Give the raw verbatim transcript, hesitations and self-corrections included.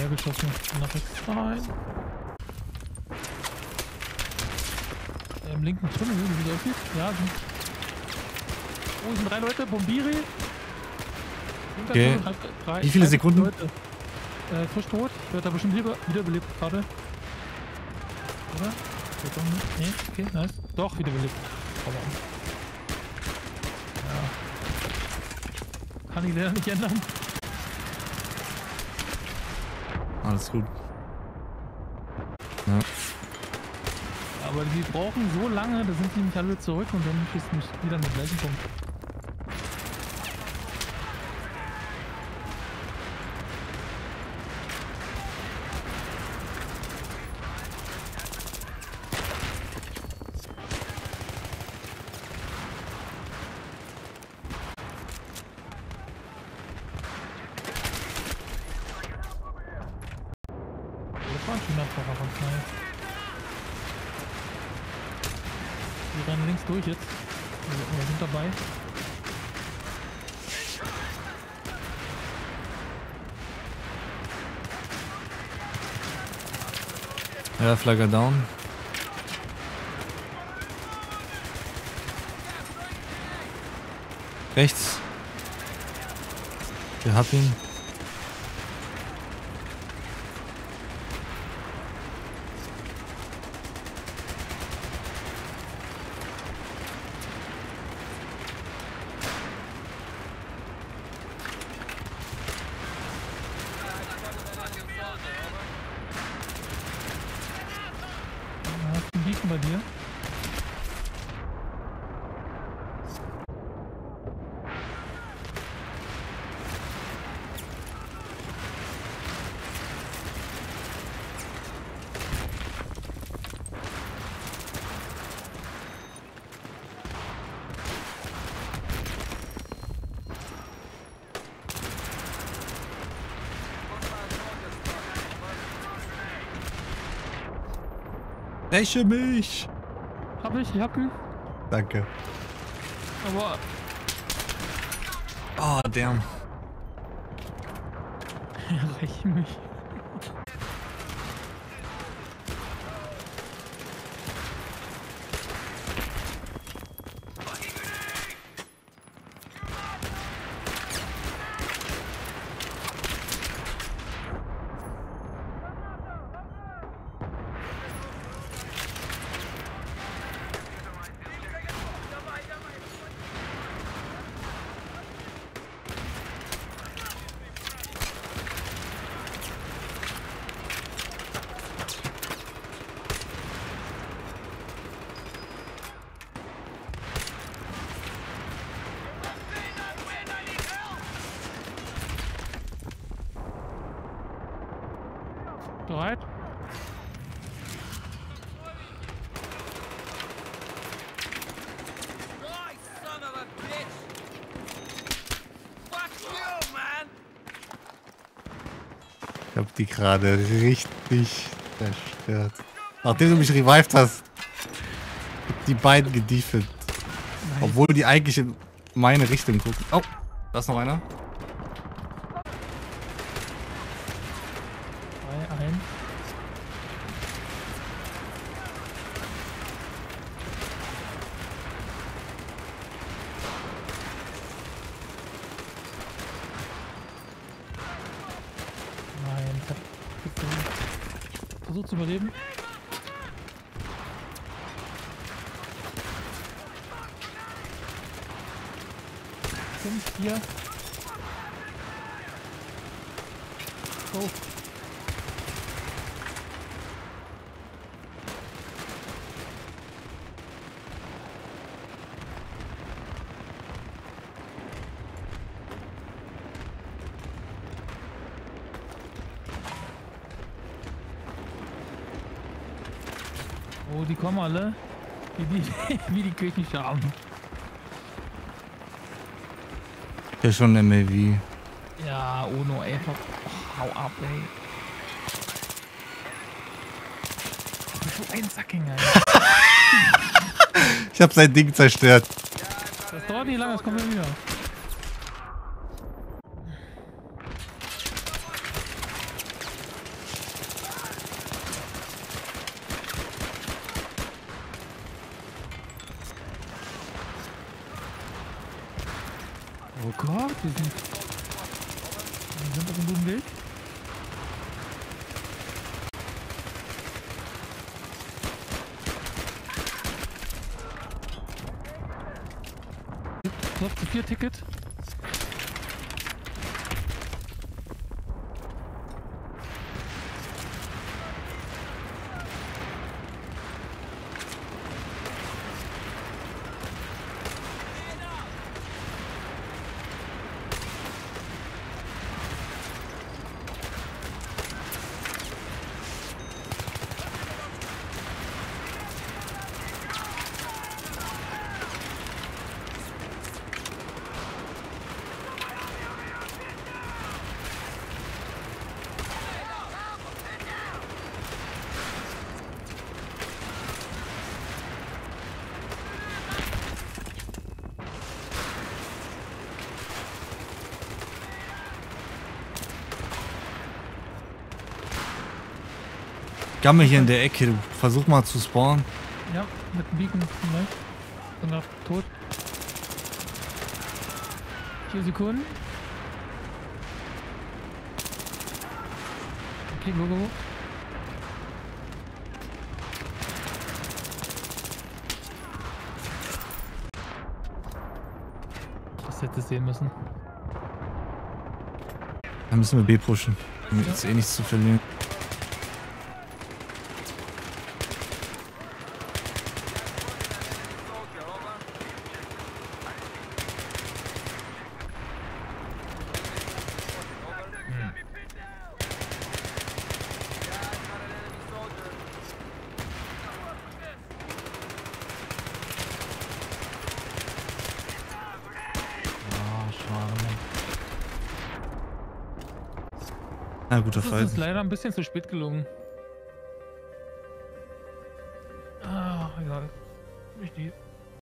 geschossen. Nach rechts rein. Im linken Tunnel, wie viel aussieht? Ja, sind. Oh, sind drei Leute. Bombiri. Okay. Tunnel, drei, wie viele drei Sekunden? Leute. Äh, frisch tot. Wird da bestimmt wieder, wiederbelebt gerade. Oder? Nee, okay, nice. Doch, wiederbelebt. Aber. Ja. Kann ich leider nicht ändern. Alles gut. Ja. Aber die brauchen so lange, da sind die nicht alle zurück und dann ist nicht wieder an den gleichen Punkt. Das war ein schöner Treffer von Knall. Die rennen links durch jetzt. Wir sind dabei. Ja, Flagger down. Rechts. Der hat ihn. Bei dir. Räche mich! Hab ich, ich hab ihn. Danke. Aber. Oh, damn. Räche mich. Bereit? Ich hab die gerade richtig zerstört. Nachdem du mich revived hast, hab die beiden gediefet. Obwohl die eigentlich in meine Richtung gucken. Oh, da ist noch einer. Ein. Nein, ich hab versucht zu überleben. Fünf, vier. Go. Oh, die kommen alle. Wie die, wie die Küchenschaben. Ja, schon M L V. Ja, Ono, ey. Oh, hau ab, ey. So ein Sacking, ey. Ich hab sein Ding zerstört. Das dauert nicht lange, das kommt ja wieder. Oh Gott, wir sind, wir sind auf einem guten Weg. So, zu vier Ticket. Gammel hier in der Ecke. Versuch mal zu spawnen. Ja, mit dem Beacon vielleicht. Danach tot. Vier Sekunden. Okay, go, go, go. Das hätte es sehen müssen. Dann müssen wir B pushen. Um jetzt eh nichts zu verlieren. Ja, guter Das Fall. ist leider ein bisschen zu spät gelungen. Ah, egal. Ich die